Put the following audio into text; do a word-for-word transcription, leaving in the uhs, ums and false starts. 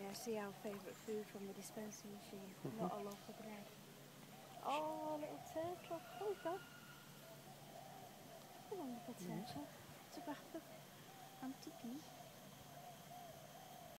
I see our favourite food from the dispensing machine, not a loaf of bread. Oh, little turtle. There we go. Come on, little turtle.